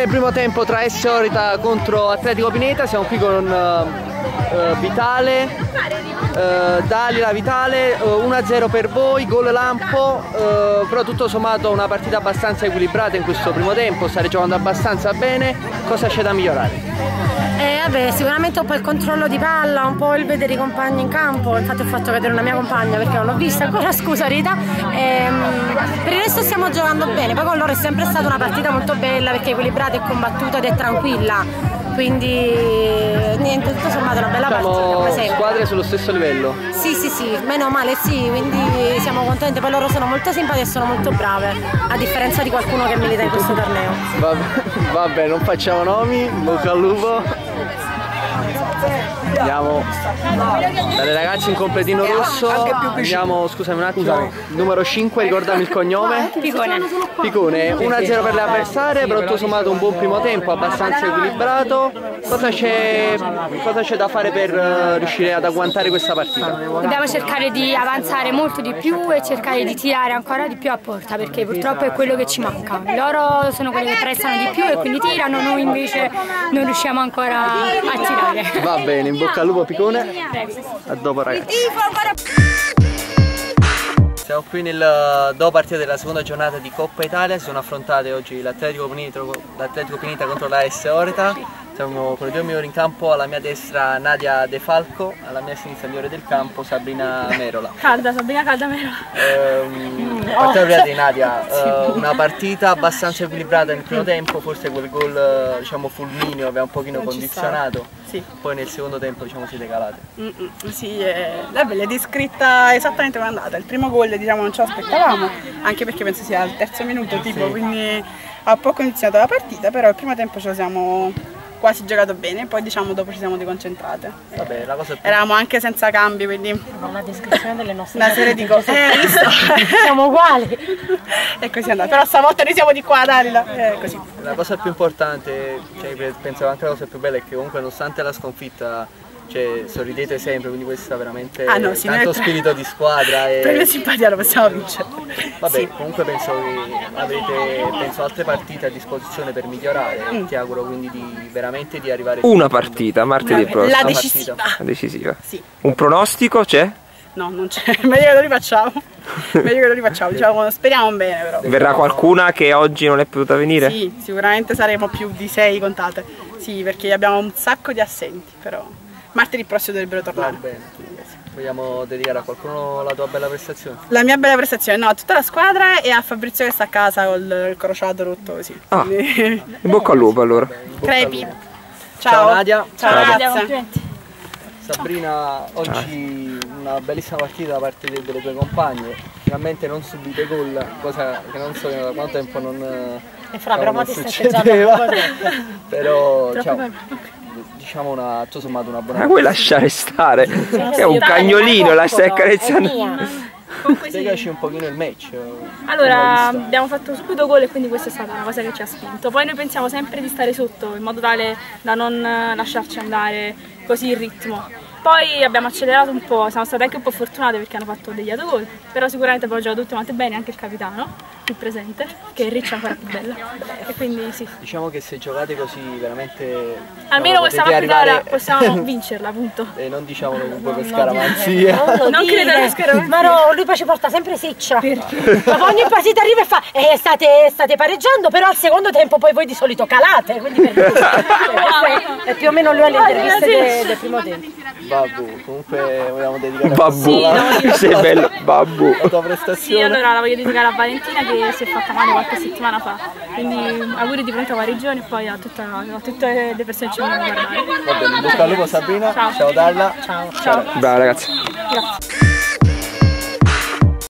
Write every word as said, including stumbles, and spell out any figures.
del primo tempo tra S Orita contro Atletico Pineta. Siamo qui con uh, uh, Vitale, uh, Dalila Vitale, uh, uno a zero per voi, gol lampo, uh, però tutto sommato una partita abbastanza equilibrata in questo primo tempo, state giocando abbastanza bene. Cosa c'è da migliorare? Eh, vabbè, sicuramente un po' il controllo di palla, un po' il vedere i compagni in campo. Infatti ho fatto vedere una mia compagna perché non l'ho vista ancora, scusa Rita. ehm, Per il resto stiamo giocando bene, poi con loro è sempre stata una partita molto bella perché è equilibrata, è combattuta ed è tranquilla. Quindi niente, tutto sommato una bella Siamo partita come sempre. Squadre sullo stesso livello? Sì sì sì, meno male sì, quindi siamo contenti, poi loro sono molto simpatiche e sono molto brave, a differenza di qualcuno che milita in questo torneo. Va, vabbè, non facciamo nomi, bocca al lupo. Andiamo dalle ragazze in completino rosso. Andiamo, scusami un attimo, numero cinque, ricordami il cognome. Picone. Picone, uno a zero per le avversarie, però tutto sommato un buon primo tempo, abbastanza equilibrato. Cosa c'è da fare per uh, riuscire ad agguantare questa partita? Dobbiamo cercare di avanzare molto di più e cercare di tirare ancora di più a porta, perché purtroppo è quello che ci manca. Loro sono quelli che prestano di più e quindi tirano, noi invece non riusciamo ancora a tirare. Va bene, in bocca al lupo Picone. A dopo ragazzi. Siamo qui nel dopo partita della seconda giornata di Coppa Italia. Si sono affrontate oggi l'Atletico Pineta, l'Atletico Pineta contro la S Orita. Siamo con i due migliori in campo, alla mia destra Nadia De Falco, alla mia sinistra migliore del campo Sabrina Merola. Calda, Sabrina Calda Merola. Ehm, partiamo prima di Nadia, eh, una partita abbastanza equilibrata nel primo tempo, forse quel gol diciamo fulmineo aveva un pochino non condizionato, sì. Poi nel secondo tempo diciamo siete calate. Mm -mm, sì, eh, l'hai descritta esattamente come è andata, il primo gol diciamo non ce l'aspettavamo, anche perché penso sia al terzo minuto tipo, sì. Quindi ha un po' condizionato la partita, però il primo tempo ce lo siamo quasi giocato bene, poi diciamo dopo ci siamo deconcentrate. Vabbè, la cosa più... Eravamo anche senza cambi, quindi la descrizione delle nostre una serie di cose. Eh, visto? Siamo uguali. E così è andato. Però stavolta noi siamo di qua, Dalila. Eh, così. La cosa più importante, cioè, penso anche la cosa più bella è che comunque nonostante la sconfitta, cioè, sorridete sempre, quindi questo è veramente ah, no, sì, tanto spirito di squadra. E... per la simpatia lo possiamo vincere. Vabbè, sì. Comunque penso che avrete penso, altre partite a disposizione per migliorare. Mm. Ti auguro quindi di veramente di arrivare una partita, martedì prossimo. La decisiva. La decisiva. Sì. Un pronostico c'è? No, non c'è, meglio che lo rifacciamo. Meglio che lo rifacciamo, diciamo, speriamo bene però. Verrà qualcuna che oggi non è potuta venire? Sì, sicuramente saremo più di sei contate. Sì, perché abbiamo un sacco di assenti, però martedì prossimo dovrebbero tornare. Va bene. Vogliamo dedicare a qualcuno la tua bella prestazione? La mia bella prestazione? No, a tutta la squadra e a Fabrizio che sta a casa col il crociato rotto così. Ah, in bocca al lupo allora. Crepi. Ciao. Ciao. Ciao Nadia. Ciao, Ciao Nadia. Sabrina, oggi una bellissima partita da parte delle tue compagne. Finalmente non subite gol, cosa che non so da quanto tempo non, e fra, diciamo, non ti succedeva. Però ciao. Diciamo una, tutto sommato una buona. Ma vuoi lasciare stare? È un cagnolino, la stai accarezzando. Spiegaci un pochino il match. Allora, abbiamo fatto subito gol e quindi questa è stata una cosa che ci ha spinto. Poi noi pensiamo sempre di stare sotto in modo tale da non lasciarci andare così il ritmo. Poi abbiamo accelerato un po', siamo state anche un po' fortunate perché hanno fatto degli autogol, però sicuramente poi ho giocato tutti quanti bene, anche il capitano, qui presente, che è Ricci è ancora più bella. E quindi sì. Diciamo che se giocate così veramente... Almeno questa partita possiamo vincerla, appunto. E non diciamolo comunque per scaramanzia. Non, non credo per scaramanzia. Ma no, lui poi ci porta sempre siccia. Perché? Ma ogni partita arriva e fa, eh, state, state pareggiando, però al secondo tempo poi voi di solito calate, quindi per è, è più o meno lui alle interviste del, del primo tempo. Babbu, comunque vogliamo dedicare Babbu, sì, no, sei bello, Babbu. La tua prestazione? Sì, allora la voglio dedicare a Valentina che si è fatta male qualche settimana fa, quindi auguri di pronta guarigione e poi a, tutta, a tutte le persone che ci vogliono guardare. Va bene, in bocca al lupo Sabrina, ciao, ciao Dalla. Ciao. Ciao. Brava ragazzi. Grazie.